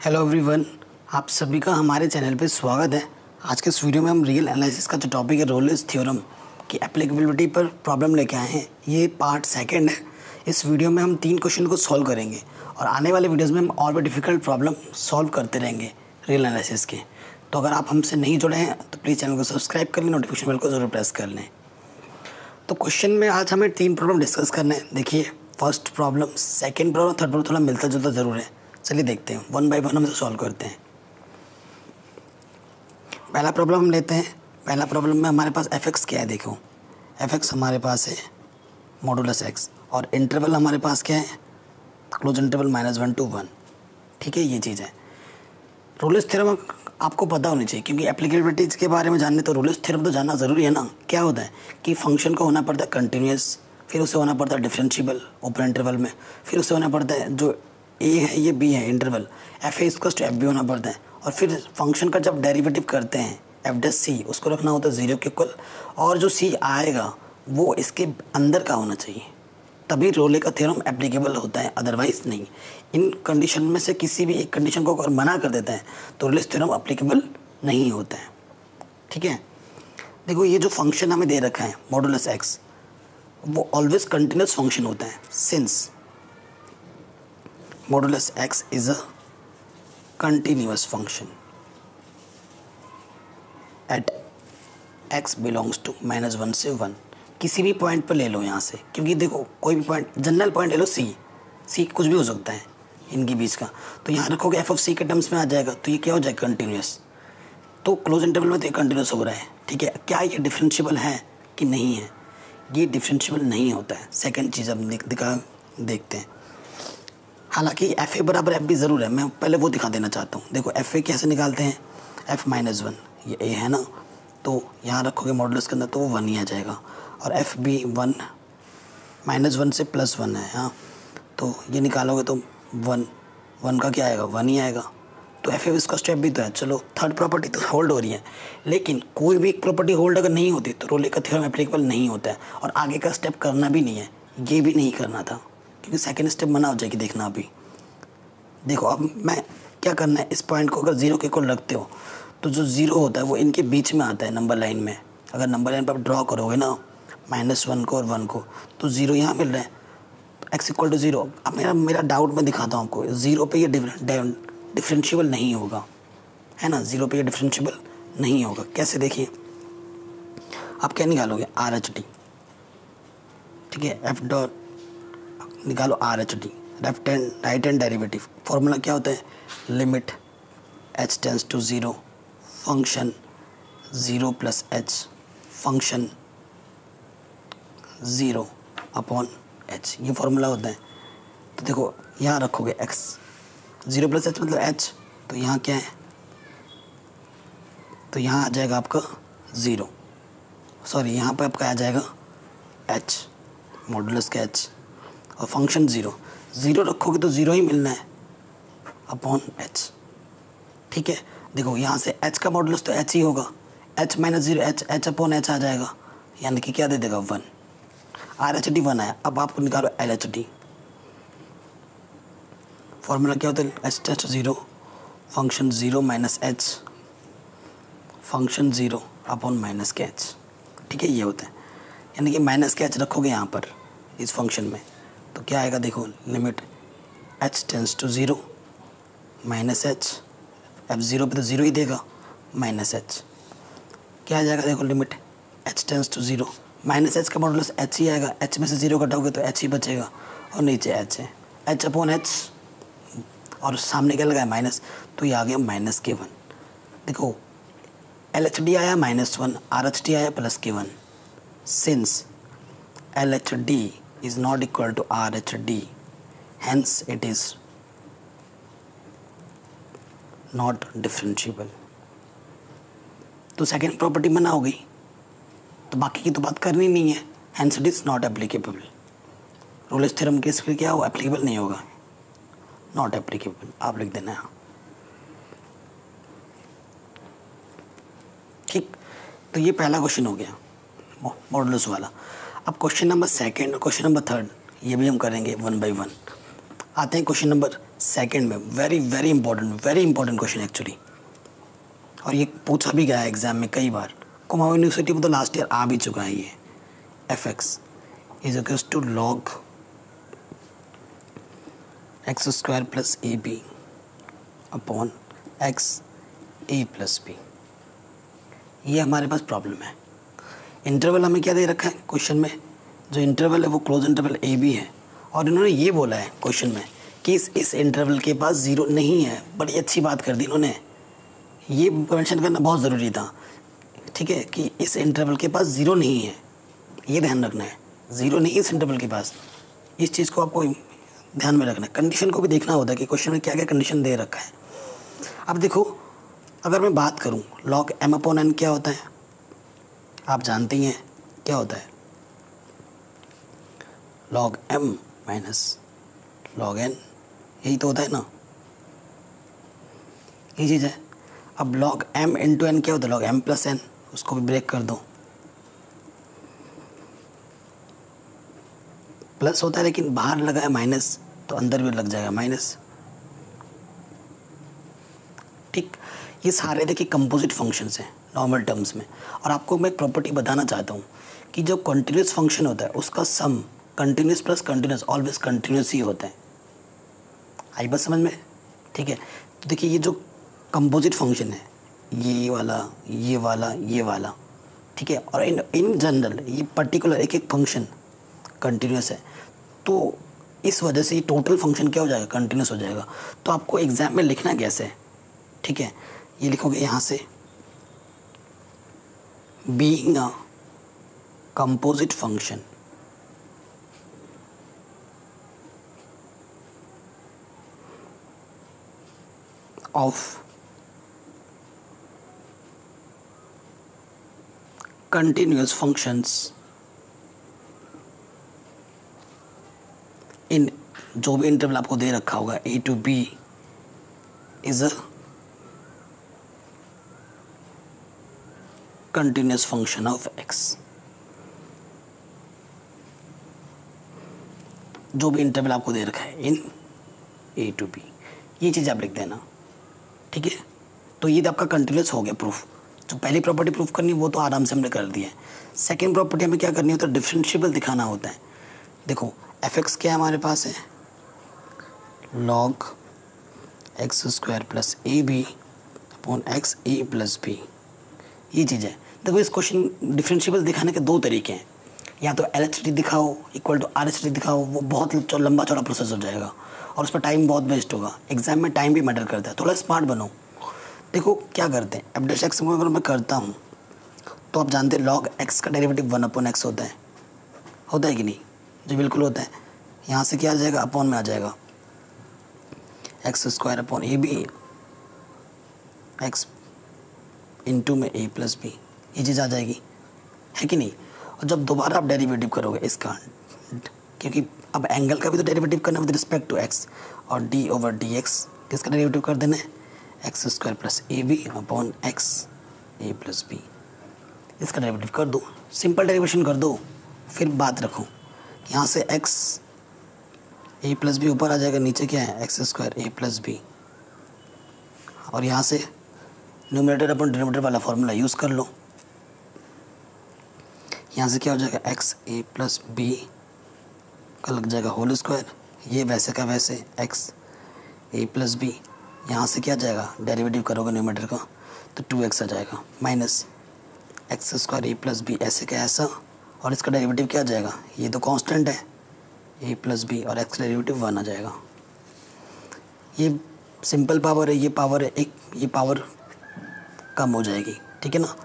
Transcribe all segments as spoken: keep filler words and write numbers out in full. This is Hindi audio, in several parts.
हेलो एवरीवन, आप सभी का हमारे चैनल पे स्वागत है। आज के इस वीडियो में हम रियल एनालिसिस का जो टॉपिक है रोलेस थ्योरम की एप्लीकेबिलिटी पर प्रॉब्लम लेके आए हैं। ये पार्ट सेकंड है। इस वीडियो में हम तीन क्वेश्चन को सॉल्व करेंगे और आने वाले वीडियोस में हम और भी डिफ़िकल्ट प्रॉब्लम सॉल्व करते रहेंगे रियल एनालिसिस के। तो अगर आप हमसे नहीं जुड़े हैं तो प्लीज़ चैनल को सब्सक्राइब कर लें, नोटिफिकेशन बेल को ज़रूर प्रेस कर लें। तो क्वेश्चन में आज हमें तीन प्रॉब्लम डिस्कस करने हैं। देखिए, first problem, second problem, third problem थोड़ा मिलता जुलता ज़रूर है। चलिए देखते हैं, वन बाय वन हम सॉल्व करते हैं। पहला प्रॉब्लम हम लेते हैं। पहला प्रॉब्लम में हमारे पास एफ एक्स क्या है। देखो, एफ एक्स हमारे पास है मॉडुलस एक्स और इंटरवल हमारे पास क्या है, close interval minus one two one. ठीक है, ये चीज़ है। रोलेस थ्योरम आपको पता होनी चाहिए, क्योंकि एप्लीकेबिलिटीज़ के बारे में जानने तो रोलेस थ्योरम तो जानना ज़रूरी है ना। क्या होता है कि फंक्शन को होना पड़ता है कंटिन्यूस, फिर उसे होना पड़ता है डिफरेंशिएबल ओपन इंटरवल में, फिर उसे होना पड़ता है जो ए है ये बी है इंटरवल, एफ ए इसको एफ बी होना पड़ता है। और फिर फंक्शन का जब डेरिवेटिव करते हैं एफ डैश सी, उसको रखना होता है ज़ीरो के इक्वल, और जो सी आएगा वो इसके अंदर का होना चाहिए, तभी रोले का थ्योरम एप्लीकेबल होता है, अदरवाइज नहीं। इन कंडीशन में से किसी भी एक कंडीशन को अगर मना कर देते हैं तो रोलेस थ्योरम एप्लीकेबल नहीं होता है। ठीक है, देखो ये जो फंक्शन हमें दे रखा है मॉडुलस एक्स, वो ऑलवेज कंटिन्यूस फंक्शन होता है, since modulus x is a continuous function at x belongs to minus one से वन। किसी भी पॉइंट पर ले लो यहाँ से, क्योंकि देखो कोई भी पॉइंट, जनरल पॉइंट ले लो, सी सी कुछ भी हो सकता है इनके बीच का, तो यहाँ रखोगे एफ ऑफ सी के टर्म्स में आ जाएगा, तो ये क्या हो जाएगा, कंटिन्यूस। तो क्लोज इंटरवल में तो ये कंटिन्यूस हो रहा है। ठीक है, क्या ये डिफरेंशिएबल है कि नहीं है? ये डिफरेंशिएबल नहीं होता है। सेकेंड चीज़ अब दिखा देखते हैं। हालांकि एफ ए बराबर एफ बी ज़रूर है, मैं पहले वो दिखा देना चाहता हूँ। देखो एफ ए कैसे निकालते हैं, एफ माइनस वन, ये ए है ना, तो यहाँ रखोगे मॉडुलस के अंदर तो वो वन ही आ जाएगा, और f b one minus one से प्लस वन है। हाँ, तो ये निकालोगे तो वन वन का क्या आएगा, वन ही आएगा। तो एफ ए इसका स्टेप भी तो है। चलो, थर्ड प्रॉपर्टी तो होल्ड हो रही है, लेकिन कोई भी एक प्रॉपर्टी होल्ड अगर नहीं होती तो रोले का थ्योरम एप्लीकेबल नहीं होता है, और आगे का स्टेप करना भी नहीं है, ये भी नहीं करना था, क्योंकि सेकेंड स्टेप मना हो जाएगी। देखना अभी, देखो अब मैं क्या करना है, इस पॉइंट को अगर जीरो के इक्वल रखते हो तो जो ज़ीरो होता है वो इनके बीच में आता है नंबर लाइन में। अगर नंबर लाइन पर आप ड्रॉ करोगे ना माइनस वन को और वन को, तो ज़ीरो यहाँ मिल रहा है, एक्स इक्वल टू ज़ीरो। अब मेरा मेरा डाउट मैं दिखाता हूँ आपको, ज़ीरो पे ये डिफरेंशिएबल नहीं होगा, है ना, ज़ीरो पे ये डिफरेंशिएबल नहीं होगा। कैसे, देखिए आप क्या निकालोगे, आर एच डी। ठीक है, एफ डॉट निकालो R H D, left hand right hand derivative. Formula क्या होता है, limit h tends to zero, function zero plus h, function zero upon h, ये फॉर्मूला होता है। तो देखो यहाँ रखोगे एक्स, ज़ीरो प्लस एच मतलब एच, तो यहाँ क्या है, तो यहाँ आ जाएगा आपका ज़ीरो, सॉरी यहाँ पर आपका आ जाएगा एच, मॉडुलस का एच, और फंक्शन ज़ीरो, ज़ीरो रखोगे तो ज़ीरो ही मिलना है अपॉन एच। ठीक है, देखो यहाँ से एच का मॉडुलस तो एच ही होगा, h minus zero h, h upon h आ जाएगा, यानी कि क्या दे देगा, one. R H D one आया। अब आपको निकालो एल एच डी। फॉर्मूला क्या होता है, h tends zero, function zero minus h, function zero upon minus के एच। ठीक है, ये होता है, यानी कि माइनस के एच रखोगे यहाँ पर इस फंक्शन में, तो क्या आएगा, देखो limit h tends to zero minus h, f zero पे तो ज़ीरो ही देगा, माइनस एच क्या आ जाएगा, देखो limit h tends to zero, minus h का मॉडुलस एच ही आएगा, एच में से ज़ीरो कटाओगे तो एच ही बचेगा, और नीचे एच है, एच अपॉन एच, और सामने क्या लगा है, माइनस, तो ये आ गया माइनस के वन। देखो एल एच डी आया minus one, R H D आया प्लस के one. Since L H D is not equal to R H D, hence it is not differentiable. तो सेकेंड प्रॉपर्टी मना हो गई, तो बाकी की तो बात करनी नहीं है, hence it is not applicable. Rolle's theorem case फिर क्या हो, एप्लीकेबल नहीं होगा, नॉट एप्लीकेबल आप लिख देना है। ठीक, तो ये पहला क्वेश्चन हो गया मॉडुलस वाला। अब क्वेश्चन नंबर सेकंड और क्वेश्चन नंबर थर्ड ये भी हम करेंगे वन बाय वन। आते हैं क्वेश्चन नंबर सेकंड में, very very important very important question actually, और ये पूछा भी गया है एग्जाम में कई बार। कुमाऊं यूनिवर्सिटी में तो लास्ट ईयर आ भी चुका है ये। F x is equals to log x square plus a b upon x a plus b. ये हमारे पास प्रॉब्लम है। इंटरवल हमें क्या दे रखा है क्वेश्चन में, जो इंटरवल है वो क्लोज इंटरवल ए बी है, और इन्होंने ये बोला है क्वेश्चन में कि इस इस इंटरवल के पास ज़ीरो नहीं है। बड़ी अच्छी बात कर दी इन्होंने, ये मेंशन करना बहुत ज़रूरी था, ठीक है, कि इस इंटरवल के पास ज़ीरो नहीं है, ये ध्यान रखना है, ज़ीरो नहीं इस इंटरवल के पास, इस चीज़ को आपको ध्यान में रखना है। कंडीशन को भी देखना होता है कि क्वेश्चन में क्या क्या कंडीशन दे रखा है। अब देखो, अगर मैं बात करूं लॉग एम अपॉन एन क्या होता है, आप जानते ही हैं क्या होता है, log m minus log n, यही तो होता है ना, ये चीज़ है। अब लॉग एम इंटू एन क्या होता है, लॉग एम प्लस एन, उसको भी ब्रेक कर दो, प्लस होता है लेकिन बाहर लगा है माइनस, तो अंदर भी लग जाएगा माइनस, ठीक। ये सारे देखिए कंपोजिट फंक्शंस हैं नॉर्मल टर्म्स में। और आपको मैं एक प्रॉपर्टी बताना चाहता हूँ कि जो कंटिन्यूस फंक्शन होता है उसका sum continuous plus continuous always continuous ही होता है। आई बात समझ में, ठीक है। तो देखिए ये जो कंपोजिट फंक्शन है, ये वाला ये वाला ये वाला, ठीक है, और इन इन जनरल ये पर्टिकुलर एक एक फंक्शन कंटिन्यूस है, तो इस वजह से ये टोटल फंक्शन क्या हो जाएगा, कंटिन्यूस हो जाएगा। तो आपको एग्जाम में लिखना कैसे है, ठीक है, ये लिखोगे यहाँ से being a composite function of continuous functions in, जो भी इंटरवल आपको दे रखा होगा a to b is a continuous function of x. जो भी इंटरवल आपको दे रखा है इन ए टू बी, ये चीज़ आप लिख देना, ठीक है। तो ये आपका कंटिन्यूस हो गया प्रूफ। जो पहली प्रॉपर्टी प्रूफ करनी वो तो आराम से हमने कर दी है। सेकेंड प्रॉपर्टी हमें क्या करनी होता है, डिफरेंशिएबल दिखाना होता है। देखो एफ एक्स क्या हमारे पास है, log x square plus a b upon x a plus b, ये चीज़ है। देखो इस क्वेश्चन डिफरेंशिएबल दिखाने के दो तरीके हैं, या तो एल एच डी दिखाओ equal to R H D दिखाओ, वो बहुत लंबा चौड़ा प्रोसेस हो जाएगा और उस पर टाइम बहुत वेस्ट होगा। एग्जाम में टाइम भी मैटर करता है, थोड़ा स्मार्ट बनो। देखो क्या करते हैं, एफ डैश एक्स में अगर मैं करता हूँ तो आप जानते हैं लॉग एक्स का डेरिवेटिव वन अपॉन एक्स होता है, होता है कि नहीं, जो बिल्कुल होता है। यहाँ से क्या आ जाएगा, अपॉन में आ जाएगा x square upon a b x into में ए प्लस बी, ये चीज़ आ जाएगी, है कि नहीं। और जब दोबारा आप डेरिवेटिव करोगे इसका, क्योंकि अब एंगल का भी तो डेरिवेटिव करना विद रिस्पेक्ट टू एक्स, और डी ओवर डी एक्स किसका डेरिवेटिव कर देना है, x square plus a b upon x a plus b, इसका डेरिवेटिव कर दो, सिंपल डेरिवेशन कर दो। फिर बात रखो, यहाँ से एक्स ए प्लस बी ऊपर आ जाएगा, नीचे क्या है x square a plus b, और यहाँ से न्यूमरेटर अपन डिनोमिनेटर वाला फॉर्मूला यूज़ कर लो। यहाँ से क्या हो जाएगा, एक्स ए प्लस बी का लग जाएगा होल स्क्वायर, ये वैसे का वैसे एक्स ए प्लस बी, यहाँ से क्या जाएगा, डेरिवेटिव करोगे न्यूमरेटर का तो टू एक्स आ जाएगा, minus x square a plus b ऐसे का ऐसा, और इसका डेरिवेटिव क्या आ जाएगा, ये तो कांस्टेंट है ए प्लस बी, और एक्स डेरिवेटिव वन आ जाएगा। ये सिंपल पावर है, ये पावर है एक, ये पावर कम हो जाएगी, ठीक है ना।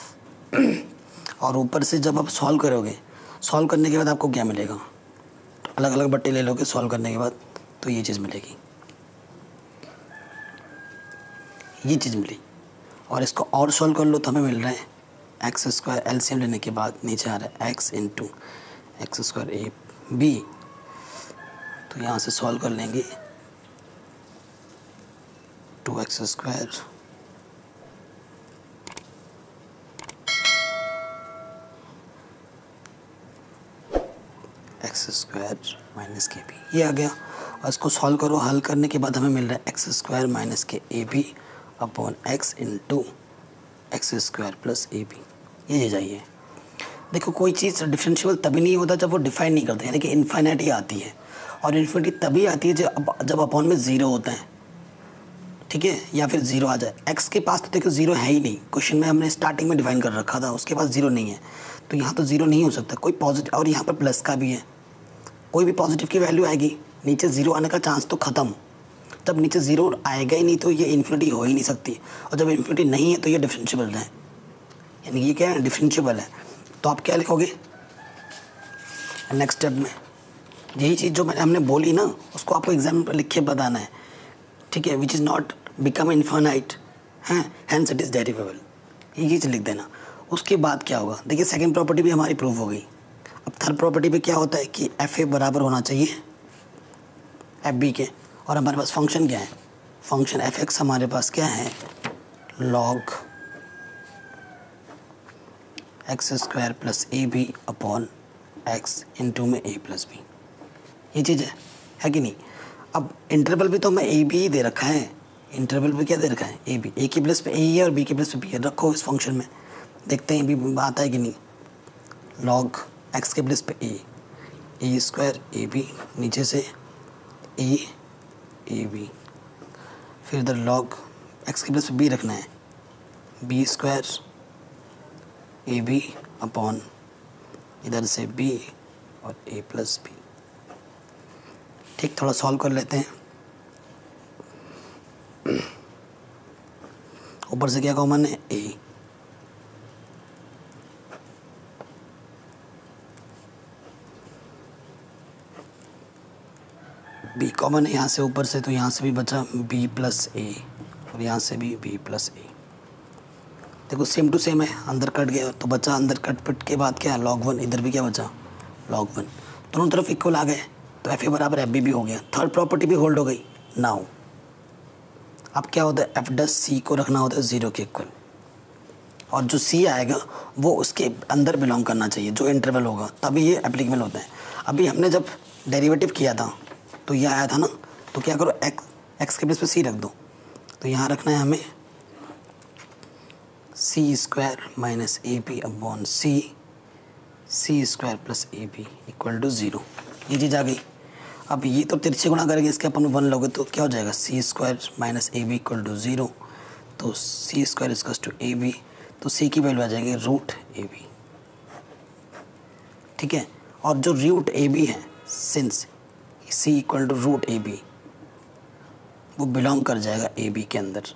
और ऊपर से जब आप सॉल्व करोगे, सॉल्व करने के बाद आपको क्या मिलेगा, अलग अलग बट्टे ले लोगे सॉल्व करने के बाद, तो ये चीज़ मिलेगी, ये चीज़ मिली। और इसको और सॉल्व कर लो तो हमें मिल रहा है एक्स स्क्वायर, एलसीएम लेने के बाद नीचे आ रहा है x into x square a B, तो यहाँ से सॉल्व कर लेंगे two x square x square minus के बी, ये आ गया। और इसको सॉल्व करो, हल करने के बाद हमें मिल रहा है एक्स स्क्वायर माइनस के a b upon x into x square plus a b, ये चीज़ आई है। देखो कोई चीज़ डिफरेंशिएबल तभी नहीं होता जब वो डिफाइन नहीं करते, यानी कि इन्फिनिटी आती है, और इन्फिनिटी तभी आती है जब जब अपॉन में ज़ीरो होता है, ठीक है, या फिर ज़ीरो आ जाए। एक्स के पास तो देखो ज़ीरो है ही नहीं, क्वेश्चन में हमने स्टार्टिंग में डिफाइन कर रखा था, उसके पास ज़ीरो नहीं है, तो यहाँ तो ज़ीरो नहीं हो सकता कोई पॉजिटिव, और यहाँ पर प्लस का भी है, कोई भी पॉजिटिव की वैल्यू आएगी, नीचे ज़ीरो आने का चांस तो ख़त्म। जब नीचे ज़ीरो आएगा ही नहीं तो ये इन्फिनिटी हो ही नहीं सकती, और जब इन्फिनिटी नहीं है तो ये डिफरेंशिएबल है, यानी ये क्या है, डिफरेंशिएबल है। तो आप क्या लिखोगे नेक्स्ट स्टेप में, यही चीज़ जो मैंने हमने बोली ना उसको आपको एग्जाम पर लिख के बताना है, ठीक है, which is not become infinite हैं हैंस इट इज़ डेरिवेबल, ये चीज़ लिख देना। उसके बाद क्या होगा, देखिए सेकंड प्रॉपर्टी भी हमारी प्रूफ हो गई। अब थर्ड प्रॉपर्टी पे क्या होता है कि एफ ए बराबर होना चाहिए एफ बी के, और हमारे पास फंक्शन क्या है, फंक्शन एफ एक्स हमारे पास क्या है, log x square plus a b upon x into में ए प्लस बी, ये चीज़ है है कि नहीं। अब इंटरवल भी तो हमें ए बी ही दे रखा है, इंटरवल पे क्या दे रखा है, ए बी, ए की प्लस पे ए है और बी की प्लस पे बी है, रखो इस फंक्शन में, देखते हैं भी आता है कि नहीं। लॉग एक्स के प्लस पे ए, ए स्क्वायर ए बी, नीचे से ए ए बी, फिर इधर लॉग एक्स के प्लस पे बी रखना है, b square a b upon इधर से बी और ए प्लस बी। ठीक, थोड़ा सॉल्व कर लेते हैं। ऊपर से क्या कॉमन है, ए, बी कॉमन है यहाँ से ऊपर से, तो यहाँ से भी बचा बी प्लस ए और यहाँ से भी बी प्लस ए। देखो सेम टू सेम है, अंदर कट गया तो बचा, अंदर कट पिट के बाद क्या, लॉग वन, इधर भी क्या बचा, लॉग वन, दोनों तरफ इक्वल आ गए, तो एफ ए बराबर एफ बी भी हो गया, थर्ड प्रॉपर्टी भी होल्ड हो गई। नाउ अब क्या होता है, एफ डस सी को रखना होता है ज़ीरो के इक्वल, और जो सी आएगा वो उसके अंदर बिलोंग करना चाहिए, जो इंटरवल होगा तभी ये एप्लीकेबल होता है। अभी हमने जब डेरिवेटिव किया था तो ये आया था ना, तो क्या करो, एक्स एक्स के प्लेस पे सी रख दो, तो यहाँ रखना है हमें c square minus A b upon c, c square plus a B equal to zero, ये चीज़ आ गई। अब ये तो तिरछे गुणा करेंगे, इसके अपन वन लोगे तो क्या हो जाएगा, C square minus A B equal to zero, तो C square equal to A B, तो सी की वैल्यू आ जाएगी रूट ए बी, ठीक है। और जो रूट ए बी है, since c equal to root a b, वो बिलोंग कर जाएगा ए बी के अंदर,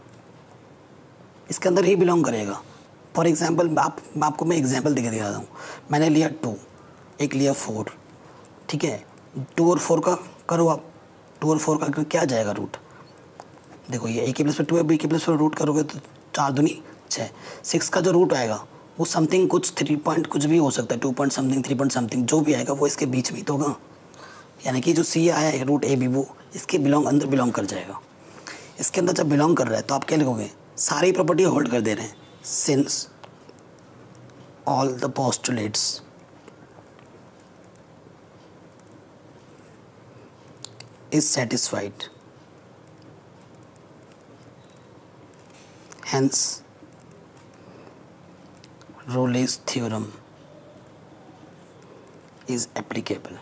इसके अंदर ही बिलोंग करेगा। फॉर एग्जांपल आप आपको मैं एग्जांपल देके दिखा रहा हूँ, मैंने लिया टू, एक लिया फोर, ठीक है, टू और फोर का करो आप, टू और फोर का क्या जाएगा रूट, देखो ये ए के प्लस पे टू है, बी के प्लस पे रूट करोगे तो चार दूनी छः, सिक्स का जो रूट आएगा वो समथिंग कुछ थ्री पॉइंट कुछ भी हो सकता है, two point something, three point something, जो भी आएगा वो इसके बीच में तो होगा, यानी कि जो सी आया है रूट ए बी वो इसके बिलोंग अंदर बिलोंग कर जाएगा। इसके अंदर जब बिलोंग कर रहा है तो आप क्या लिखोगे, सारी प्रॉपर्टी होल्ड कर दे रहे हैं, since all the postulates is satisfied, hence Rolle's theorem is applicable,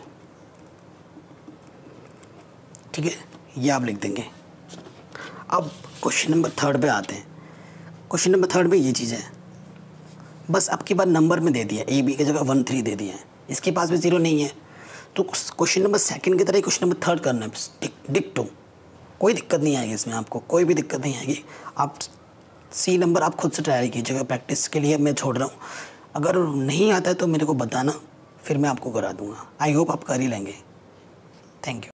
ठीक है, ये आप लिख देंगे। अब क्वेश्चन नंबर थर्ड पे आते हैं। क्वेश्चन नंबर थर्ड में ये चीज़ है, बस अब की बार नंबर में दे दिया, ए बी की जगह वन थ्री दे दिया है, इसके पास भी ज़ीरो नहीं है, तो क्वेश्चन नंबर सेकंड की तरह ही क्वेश्चन नंबर थर्ड करना है, डिक टू, कोई दिक्कत नहीं आएगी इसमें, आपको कोई भी दिक्कत नहीं आएगी। आप सी नंबर आप खुद से ट्राई कीजिएगा, प्रैक्टिस के लिए मैं छोड़ रहा हूँ, अगर नहीं आता है तो मेरे को बताना, फिर मैं आपको करा दूँगा। आई होप आप कर ही लेंगे। Thank you.